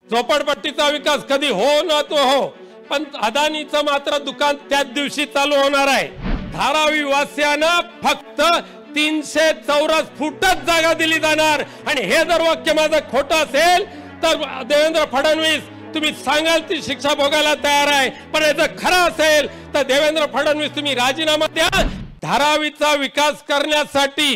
झोपडपट्टीचा विकास कधी हो ना तो हो, पण अदानीचं मात्र दुकान त्याच दिवशी चालू होणार आहे। धारावी वासियांना फक्त 300 चौरस फुटच जागा दिली जाणार आणि हे जर वाक्य माझं खोटं असेल तर देवेंद्र फडणवीस तुम्ही सांगाल ती शिक्षा भोगायला तयार आहे, पण हे जर खरं असेल तर देवेंद्र फडणवीस तुम्ही राजीनामा द्या। धारावीचा विकास करण्यासाठी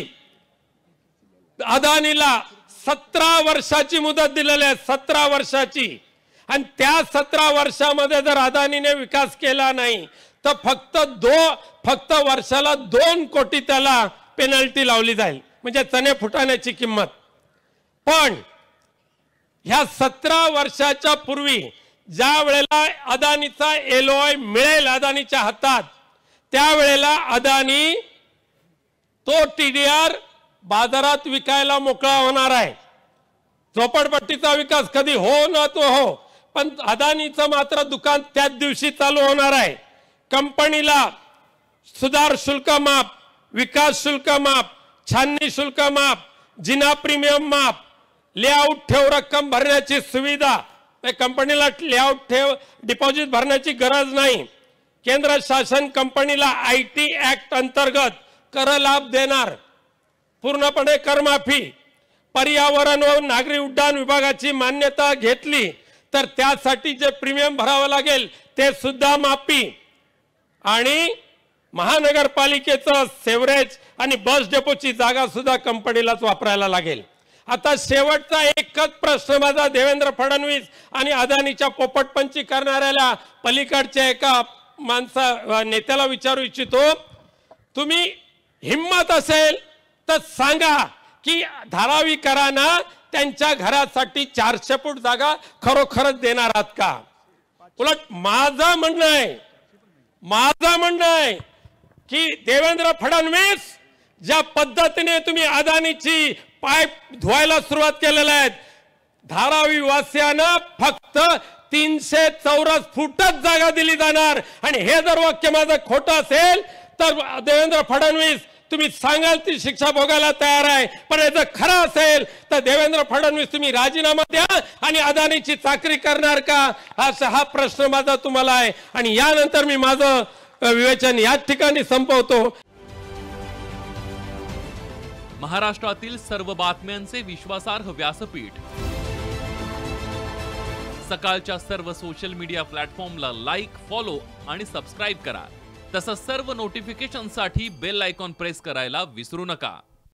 अदानीला 17 वर्षाची मुदत दिलेली आहे, 17 वर्षाची, आणि त्या 17 वर्षामध्ये जर अदानीने विकास केला नाही तर फक्त वर्षाला 2 कोटी त्याला पेनल्टी लावली जाईल, म्हणजे चणे फुटाण्याची किंमत। पण ह्या 17 वर्षाच्या पूर्वी ज्या वेळेला अदानीचा एलओआय मिळेल अदानीच्या हातात, त्यावेळेला अदानी तो टीडीआर बाजारात विकायला मोकळा होणार आहे। झोपडपट्टीचा विकास कधी हो ना तो हो, पण अदानीचं मात्र दुकान त्याच दिवशी चालू होणार आहे। कंपनीला सुधार शुल्क माफ, विकास शुल्क माफ, छाननी शुल्क माफ, जिना प्रीमियम माफ, लेआउट ठेव रक्कम भरण्याची सुविधा, कंपनीला लेआउट ठेव डिपॉझिट भरण्याची गरज नाही। केंद्र शासन कंपनीला आयटी ऍक्ट अंतर्गत कर लाभ देणार, पूर्णपणे करमाफी, पर्यावरण व नागरी उड्डाण विभागाची मान्यता घेतली तर त्यासाठी जे प्रीमियम भरावं लागेल ते सुद्धा माफी, आणि महानगरपालिकेचं सेवरेज आणि बस डेपोची जागा सुद्धा कंपनीलाच वापरायला लागेल। आता शेवटचा एकच प्रश्न माझा देवेंद्र फडणवीस आणि अदानीच्या पोपटपंची करणाऱ्याला पलीकडच्या एका नेत्याला विचारू इच्छितो, तुम्ही हिम्मत असेल तर सांगा की धारावीकरांना त्यांच्या घरासाठी 400 फूट जागा खरोखरच देणार आहात का? उलट माझं म्हणणं आहे की देवेंद्र फडणवीस ज्या पद्धतीने तुम्ही अदानीची पाईप धुवायला सुरुवात केलेल्या आहेत, धारावी वासियांना फक्त 300 चौरस फुटच जागा दिली जाणार, आणि हे जर वाक्य माझं खोटं असेल तर देवेंद्र फडणवीस तुम्ही सांगाल ती शिक्षा भोगायला तयार आहे, पण हे जर खरं असेल तर देवेंद्र फडणवीस तुम्ही राजीनामा द्या आणि अदानीची चाकरी करणार का, हा प्रश्न माझा तुम्हाला आहे। आणि यानंतर मी माझं विवेचन याच ठिकाणी संपवतो। महाराष्ट्रातील सर्व बातम्यांचे विश्वासार्ह व्यासपीठ, सकाळच्या सर्व सोशल मीडिया प्लॅटफॉर्मला लाईक, फॉलो आणि सबस्क्राईब करा। तसंच सर्व नोटिफिकेशनसाठी बेल आयकॉन प्रेस करायला विसरू नका।